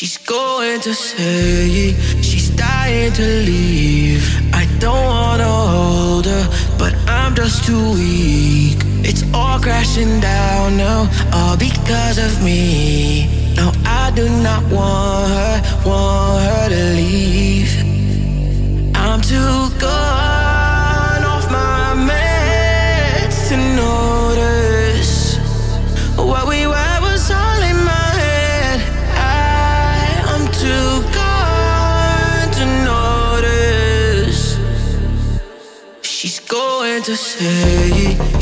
She's going to say she's dying to leave. I don't wanna hold her, but I'm just too weak. It's all crashing down now, all because of me. No, I do not want her to leave. I'm too gone off my meds to notice what we were was all in my head. I'm too gone to notice. She's going to say